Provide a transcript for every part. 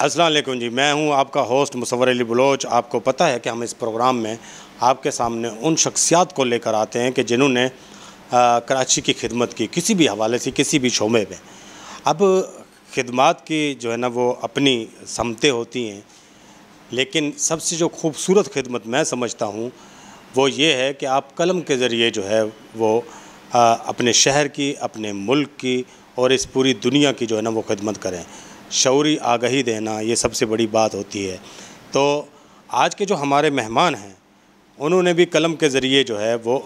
अस्सलाम वालेकुम जी, मैं हूं आपका होस्ट मुसव्वर अली बलोच। आपको पता है कि हम इस प्रोग्राम में आपके सामने उन शख्सियात को लेकर आते हैं कि जिन्होंने कराची की खिदमत की, किसी भी हवाले से, किसी भी शोबे में। अब खिदमत की जो है ना वो अपनी समतें होती हैं, लेकिन सबसे जो खूबसूरत खिदमत मैं समझता हूँ वो ये है कि आप कलम के ज़रिए जो है वो अपने शहर की, अपने मुल्क की और इस पूरी दुनिया की जो है ना वो खिदमत करें। शऊरी आगाही देना ये सबसे बड़ी बात होती है। तो आज के जो हमारे मेहमान हैं उन्होंने भी कलम के ज़रिए जो है वो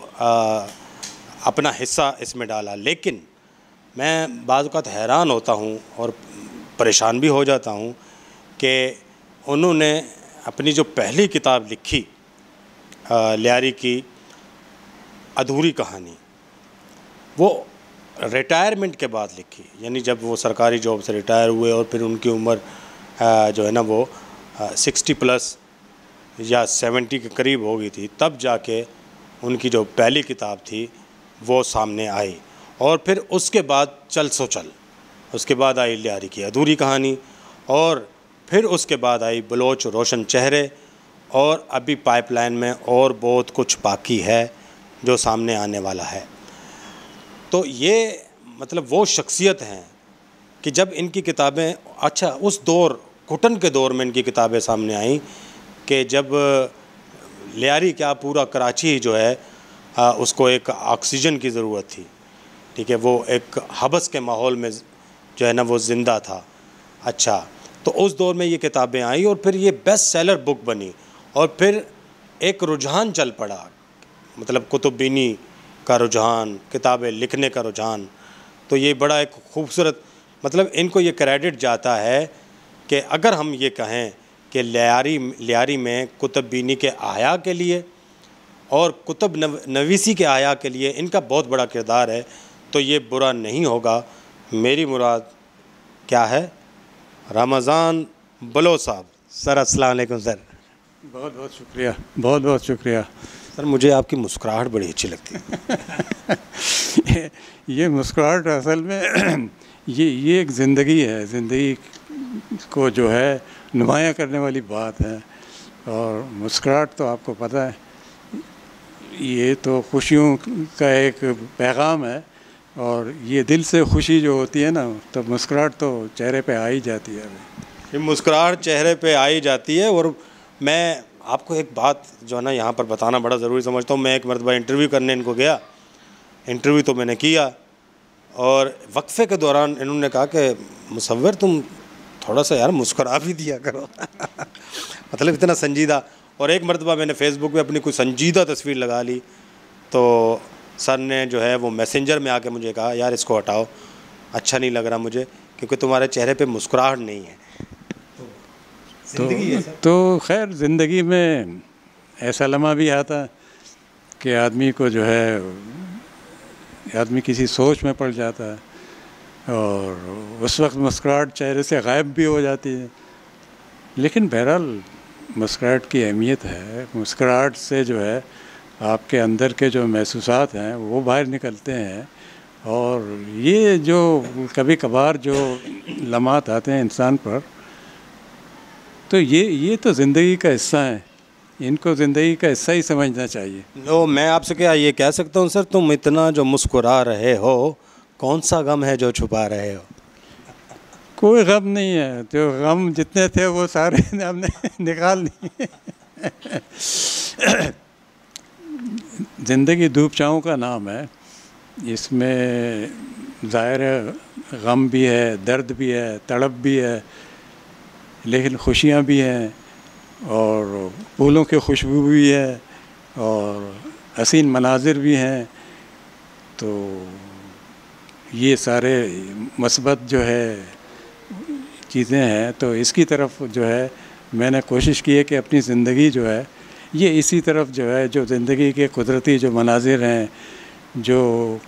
अपना हिस्सा इसमें डाला, लेकिन मैं बाज़ औक़ात हैरान होता हूँ और परेशान भी हो जाता हूँ कि उन्होंने अपनी जो पहली किताब लिखी लियारी की अधूरी कहानी, वो रिटायरमेंट के बाद लिखी। यानी जब वो सरकारी जॉब से रिटायर हुए और फिर उनकी उम्र जो है ना वो 60+ या 70 के करीब हो गई थी, तब जाके उनकी जो पहली किताब थी वो सामने आई। और फिर उसके बाद चल सो चल, उसके बाद आई लियारी की अधूरी कहानी, और फिर उसके बाद आई बलोच रोशन चेहरे, और अभी पाइपलाइन में और बहुत कुछ बाकी है जो सामने आने वाला है। तो ये मतलब वो शख्सियत हैं कि जब इनकी किताबें, अच्छा उस दौर, घुटन के दौर में इनकी किताबें सामने आईं कि जब लियारी क्या पूरा कराची ही जो है उसको एक ऑक्सीजन की ज़रूरत थी। ठीक है, वो एक हबस के माहौल में जो है ना वो ज़िंदा था। अच्छा, तो उस दौर में ये किताबें आई और फिर ये बेस्ट सेलर बुक बनी, और फिर एक रुझान चल पड़ा, मतलब कुतुब-बीनी का रुझान, किताबें लिखने का रुझान। तो ये बड़ा एक खूबसूरत, मतलब इनको ये क्रेडिट जाता है कि अगर हम ये कहें कि लियारी में कुतुब-बीनी के आया के लिए और कुतुब नवीसी के आया के लिए इनका बहुत बड़ा किरदार है, तो ये बुरा नहीं होगा। मेरी मुराद क्या है, रमज़ान बलोच साहब। सर अस्सलाम वालेकुम सर। बहुत बहुत शुक्रिया, बहुत बहुत शुक्रिया सर। मुझे आपकी मुस्कुराहट बड़ी अच्छी लगती है। ये मुस्कुराहट असल में ये एक ज़िंदगी है, ज़िंदगी को जो है नुमायाँ करने वाली बात है। और मुस्कुराहट तो आपको पता है, ये तो खुशियों का एक पैगाम है, और ये दिल से खुशी जो होती है ना, तो मुस्कुराहट तो चेहरे पे आ ही जाती है। ये मुस्कुराहट चेहरे पे आ ही जाती है। और मैं आपको एक बात जो है ना यहाँ पर बताना बड़ा ज़रूरी समझता हूँ। मैं एक मरतबा इंटरव्यू करने इनको गया, इंटरव्यू तो मैंने किया, और वक्फे के दौरान इन्होंने कहा कि मुसव्वर तुम थोड़ा सा यार मुस्कुरा भी दिया करो। मतलब इतना संजीदा। और एक मरतबा मैंने फ़ेसबुक पे अपनी कोई संजीदा तस्वीर लगा ली, तो सर ने जो है वो मैसेंजर में आके मुझे कहा यार इसको हटाओ, अच्छा नहीं लग रहा मुझे, क्योंकि तुम्हारे चेहरे पे मुस्कुराहट नहीं है। तो खैर ज़िंदगी में ऐसा लम्हा भी आता कि आदमी को जो है, आदमी किसी सोच में पड़ जाता है, और उस वक्त मुस्कुराहट चेहरे से गायब भी हो जाती है। लेकिन बहरहाल मुस्कुराहट की अहमियत है। मुस्कुराहट से जो है आपके अंदर के जो महसूसात हैं वो बाहर निकलते हैं, और ये जो कभी कभार जो लम्हात आते हैं इंसान पर, तो ये तो ज़िंदगी का हिस्सा है। इनको ज़िंदगी का हिस्सा ही समझना चाहिए। लो, मैं आपसे क्या ये कह सकता हूँ सर, तुम इतना जो मुस्कुरा रहे हो, कौन सा गम है जो छुपा रहे हो? कोई गम नहीं है, जो गम जितने थे वो सारे हमने निकाल लिए। ज़िंदगी धूप छाँव का नाम है। इसमें ज़ाहिर है गम भी है, दर्द भी है, तड़प भी है, लेकिन खुशियाँ भी हैं, और फूलों की खुशबू भी है, और हसीन मनाजिर भी हैं। तो ये सारे मस्बत जो है चीज़ें हैं, तो इसकी तरफ जो है मैंने कोशिश की है कि अपनी ज़िंदगी जो है ये इसी तरफ जो है, जो ज़िंदगी के कुदरती जो मनाजिर हैं, जो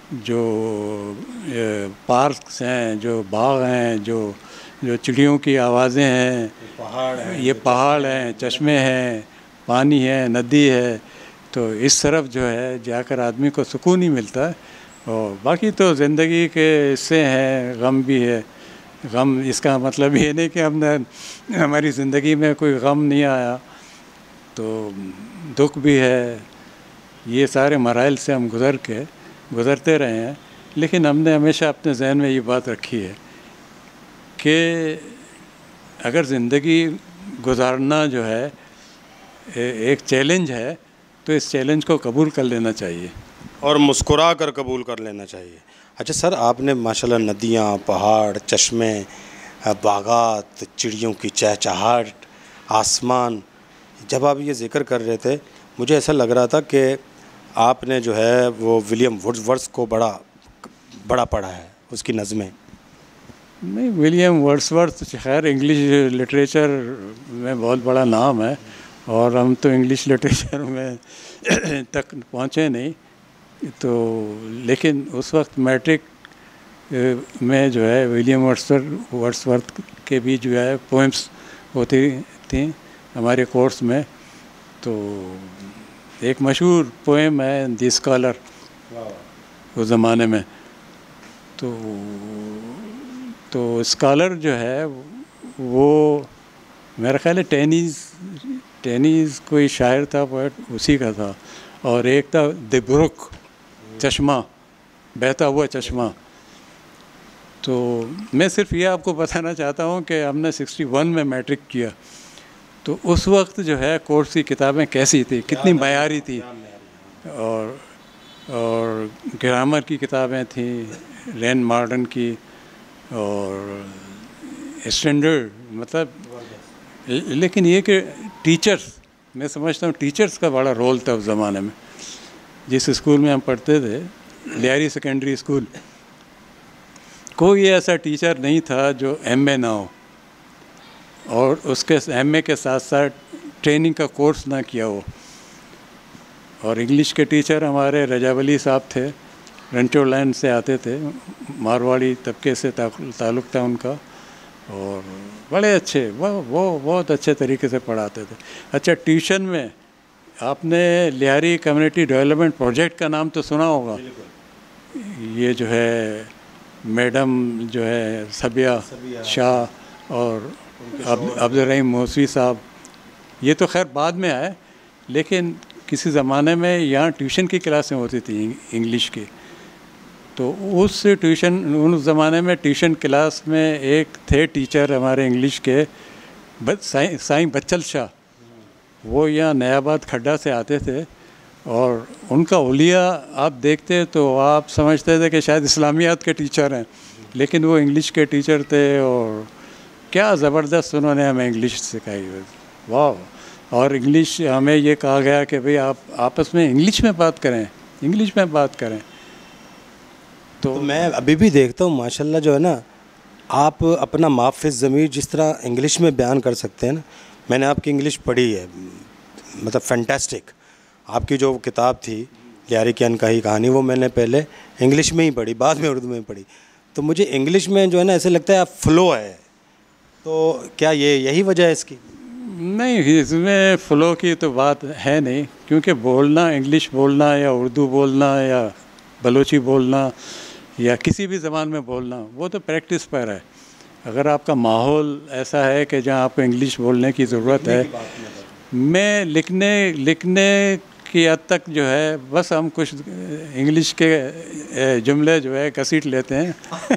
पार्क्स हैं, जो बाग हैं, जो चिड़ियों की आवाज़ें हैं, ये पहाड़ हैं, चश्मे हैं, पानी है, नदी है, तो इस तरफ जो है जाकर आदमी को सुकून ही मिलता है। और बाकी तो ज़िंदगी के हिस्से हैं, गम भी है, गम इसका मतलब ये नहीं कि हमने हमारी ज़िंदगी में कोई गम नहीं आया, तो दुख भी है, ये सारे मराइल से हम गुज़रते रहे हैं। लेकिन हमने हमेशा अपने जहन में ये बात रखी है कि अगर ज़िंदगी गुजारना जो है एक चैलेंज है, तो इस चैलेंज को कबूल कर लेना चाहिए और मुस्कुरा कर कबूल कर लेना चाहिए। अच्छा सर, आपने माशाल्लाह नदियाँ, पहाड़, चश्मे, बागात, चिड़ियों की चहचहाट, आसमान, जब आप ये ज़िक्र कर रहे थे मुझे ऐसा लग रहा था कि आपने जो है वो विलियम वर्ड्सवर्थ को बड़ा पढ़ा है, उसकी नज़में। नहीं, विलियम वर्ड्सवर्थ खैर इंग्लिश लिटरेचर में बहुत बड़ा नाम है, और हम तो इंग्लिश लिटरेचर में तक पहुँचे नहीं, तो लेकिन उस वक्त मैट्रिक में जो है विलियम वर्ड्सवर्थ के भी जो है पोएम्स होती थी हमारे कोर्स में। तो एक मशहूर पोएम है द स्कॉलर उस ज़माने में। तो स्कॉलर जो है वो मेरा ख्याल है टेनीज़ कोई शायर था, पोएट, उसी का था। और एक था द ब्रुक, चश्मा, बहता हुआ चश्मा। तो मैं सिर्फ ये आपको बताना चाहता हूँ कि हमने 61 में मैट्रिक किया, तो उस वक्त जो है कोर्स की किताबें कैसी थी, कितनी मयारी थी, और ग्रामर की किताबें थी रैन मॉर्डन की, और स्टैंडर्ड, मतलब। लेकिन ये कि टीचर्स, मैं समझता हूँ टीचर्स का बड़ा रोल था उस ज़माने में। जिस स्कूल में हम पढ़ते थे, लियारी सेकेंडरी स्कूल, कोई ऐसा टीचर नहीं था जो एमए ना हो, और उसके एमए के साथ साथ ट्रेनिंग का कोर्स ना किया हो। और इंग्लिश के टीचर हमारे रजावली साहब थे, रंचो लाइन से आते थे, मारवाड़ी तबके से ताल्लुक़ था उनका, और बड़े अच्छे, वो बहुत अच्छे तरीके से पढ़ाते थे। अच्छा, ट्यूशन में आपने लियारी कम्युनिटी डेवलपमेंट प्रोजेक्ट का नाम तो सुना होगा। ये जो है मैडम जो है सबिया शाह और अब्दुल रहीम मौसवी साहब, ये तो खैर बाद में आए, लेकिन किसी ज़माने में यहाँ ट्यूशन की क्लासें होती थी इंग्लिश की। तो उस ज़माने में ट्यूशन क्लास में एक थे टीचर हमारे इंग्लिश के, साईं बच्चल शाह। वो यहाँ नयाबाद खड्डा से आते थे, और उनका हुलिया आप देखते तो आप समझते थे कि शायद इस्लामियात के टीचर हैं, लेकिन वो इंग्लिश के टीचर थे, और क्या ज़बरदस्त उन्होंने हमें इंग्लिश सिखाई, वाह। और इंग्लिश हमें ये कहा गया कि भाई आप आपस में इंग्लिश में बात करें। तो मैं अभी भी देखता हूँ माशाल्लाह जो है ना, आप अपना माफ़िज़ ज़मीर जिस तरह इंग्लिश में बयान कर सकते हैं ना। मैंने आपकी इंग्लिश पढ़ी है, मतलब फैंटास्टिक। आपकी जो किताब थी लियारी की अनकही कहानी, वो मैंने पहले इंग्लिश में ही पढ़ी, बाद में उर्दू में पढ़ी। तो मुझे इंग्लिश में जो है ना ऐसे लगता है आप फ्लो है, तो क्या यही वजह है इसकी? नहीं, इसमें फ़्लो की तो बात है नहीं, क्योंकि बोलना, इंग्लिश बोलना या उर्दू बोलना या बलोची बोलना या किसी भी ज़बान में बोलना, वो तो प्रैक्टिस पर है। अगर आपका माहौल ऐसा है कि जहाँ आपको इंग्लिश बोलने की ज़रूरत है, मैं लिखने की हद तक जो है बस हम कुछ इंग्लिश के जुमले जो है घसीट लेते हैं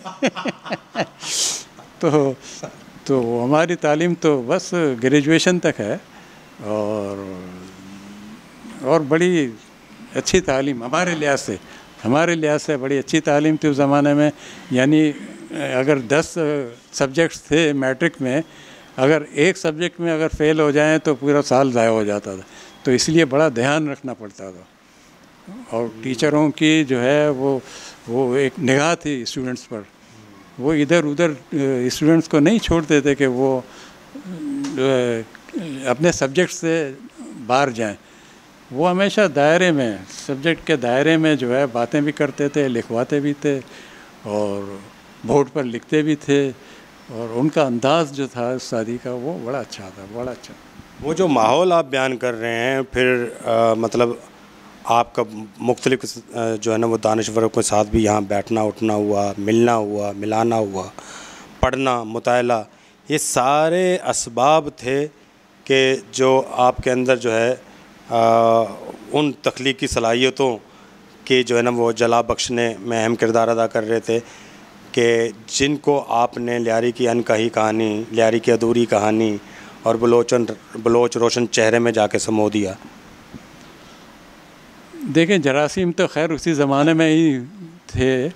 तो हमारी तालीम तो बस ग्रेजुएशन तक है, और बड़ी अच्छी तालीम हमारे लिहाज से बड़ी अच्छी तालीम थी उस ज़माने में। यानी अगर 10 सब्जेक्ट्स थे मैट्रिक में, अगर एक सब्जेक्ट में अगर फ़ेल हो जाएं तो पूरा साल ज़ाया हो जाता था। तो इसलिए बड़ा ध्यान रखना पड़ता था, और टीचरों की जो है वो एक निगाह थी स्टूडेंट्स पर। वो इधर उधर स्टूडेंट्स को नहीं छोड़ते थे कि वो अपने सब्जेक्ट से बाहर जाएं। वो हमेशा दायरे में, सब्जेक्ट के दायरे में जो है बातें भी करते थे, लिखवाते भी थे, और बोर्ड पर लिखते भी थे, और उनका अंदाज़ जो था शादी का वो बड़ा अच्छा था, बड़ा अच्छा। वो जो माहौल आप बयान कर रहे हैं, फिर मतलब आपका मुख्तलिफ जो है ना वो दानिश्वरों के साथ भी यहाँ बैठना उठना हुआ, मिलना हुआ, मिलाना हुआ, पढ़ना, मुताला, ये सारे असबाब थे कि जो आपके अंदर जो है उन तख्लीकी सलाहियतों के जो है ना वो जला बख्शने में अहम किरदार अदा कर रहे थे, कि जिनको आपने लियारी की अनकही कहानी, लियारी की अधूरी कहानी और बलोच रोशन चेहरे में जाके समो दिया। देखें, जरासीम तो खैर उसी ज़माने में ही थे,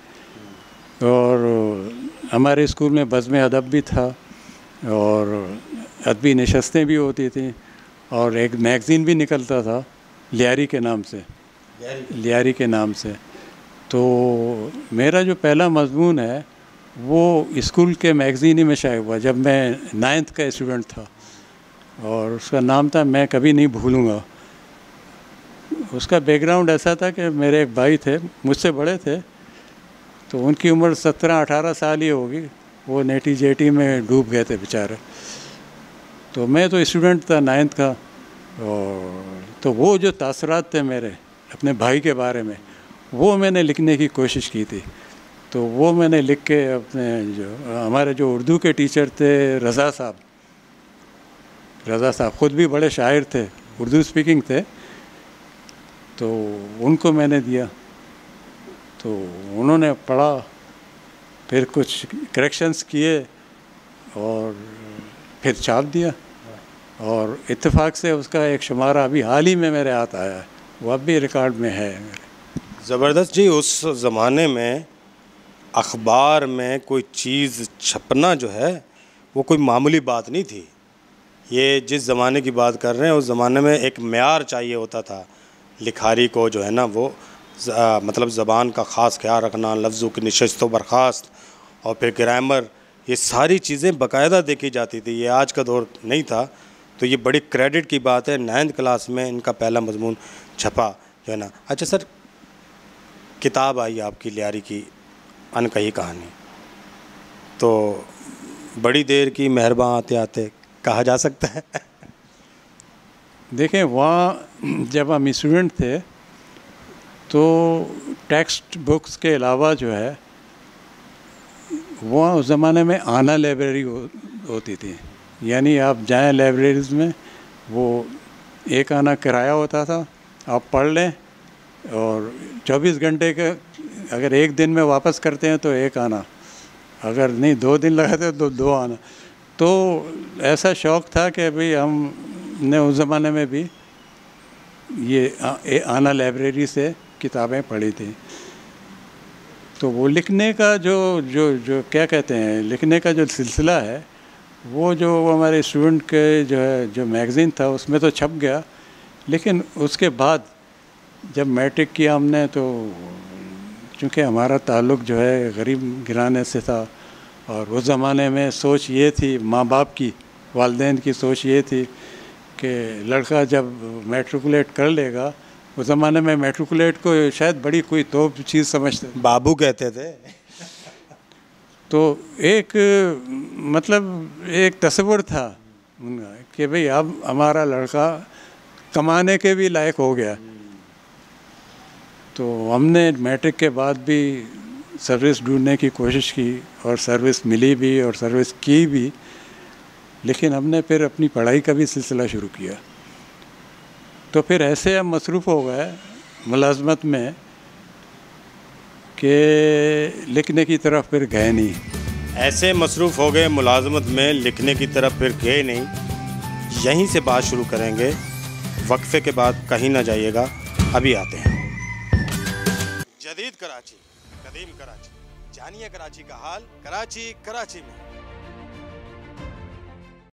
और हमारे स्कूल में बज़्म अदब भी था और अदबी नशस्तें भी होती थी, और एक मैगज़ीन भी निकलता था लियारी के नाम से, लियारी के नाम से। तो मेरा जो पहला मज़मून है वो स्कूल के मैगज़ीन ही में शाये हुआ जब मैं 9th का स्टूडेंट था, और उसका नाम था मैं कभी नहीं भूलूँगा। उसका बैकग्राउंड ऐसा था कि मेरे एक भाई थे, मुझसे बड़े थे, तो उनकी उम्र 17-18 साल ही होगी, वो नेटी जेटी में डूब गए थे बेचारे। तो मैं तो स्टूडेंट था 9th का, और तो वो जो तासरात थे मेरे अपने भाई के बारे में, वो मैंने लिखने की कोशिश की थी। तो वो मैंने लिख के अपने हमारे जो उर्दू के टीचर थे रज़ा साहब ख़ुद भी बड़े शायर थे, उर्दू स्पीकिंग थे, तो उनको मैंने दिया। तो उन्होंने पढ़ा, फिर कुछ करेक्शंस किए और फिर छाप दिया, और इत्तेफाक से उसका एक शुमारा अभी हाल ही में मेरे हाथ आया है, वो अब भी रिकॉर्ड में है मेरे। ज़बरदस्त जी। उस ज़माने में अखबार में कोई चीज़ छपना जो है वो कोई मामूली बात नहीं थी। ये जिस ज़माने की बात कर रहे हैं उस ज़माने में एक मेयार चाहिए होता था लिखारी को, जो है ना वो मतलब ज़बान का ख़ास ख्याल रखना, लफ्ज़ों की नशिस्त व बर्खास्त, और फिर ग्रामर, ये सारी चीज़ें बाकायदा देखी जाती थी। ये आज का दौर नहीं था, तो ये बड़ी क्रेडिट की बात है। 9th क्लास में इनका पहला मजमून छपा, जो है ना। अच्छा सर, किताब आई आपकी लियारी की अनकही कहानी, तो बड़ी देर की मेहरबान आते आते कहा जा सकता है। देखें, वहाँ जब हम स्टूडेंट थे तो टेक्स्ट बुक्स के अलावा जो है वहाँ उस ज़माने में आना लाइब्रेरी होती थी, यानी आप जाएं लाइब्रेरीज़ में, वो एक आना किराया होता था, आप पढ़ लें, और 24 घंटे का अगर एक दिन में वापस करते हैं तो एक आना, अगर नहीं 2 दिन लगाते हैं तो 2 आना। तो ऐसा शौक़ था कि भाई हमने उस ज़माने में भी ये आना लाइब्रेरी से किताबें पढ़ी थी। तो वो लिखने का जो क्या कहते हैं, लिखने का जो सिलसिला है, वो जो हमारे स्टूडेंट के जो है जो मैगज़ीन था उसमें तो छप गया, लेकिन उसके बाद जब मैट्रिक किया हमने, तो चूँकि हमारा ताल्लुक़ जो है गरीब घराने से था, और उस ज़माने में सोच ये थी, माँ बाप की, वालिदैन की सोच ये थी कि लड़का जब मैट्रिकुलेट कर लेगा, उस ज़माने में मैट्रिकुलेट को शायद बड़ी कोई तोप चीज़ समझते, बाबू कहते थे। तो एक मतलब एक तस्वीर था उनका कि भाई अब हमारा लड़का कमाने के भी लायक हो गया। तो हमने मैट्रिक के बाद भी सर्विस ढूंढने की कोशिश की, और सर्विस मिली भी और सर्विस की भी, लेकिन हमने फिर अपनी पढ़ाई का भी सिलसिला शुरू किया। तो फिर ऐसे हम मसरूफ़ हो गए मुलाज़मत में कि लिखने की तरफ फिर गए नहीं। ऐसे मसरूफ़ हो गए मुलाज़मत में, लिखने की तरफ फिर गए नहीं। यहीं से बात शुरू करेंगे, वक्फे के बाद कहीं ना जाइएगा, अभी आते हैं। जदीद कराची, कदीम कराची, जानिए कराची का हाल, कराची में।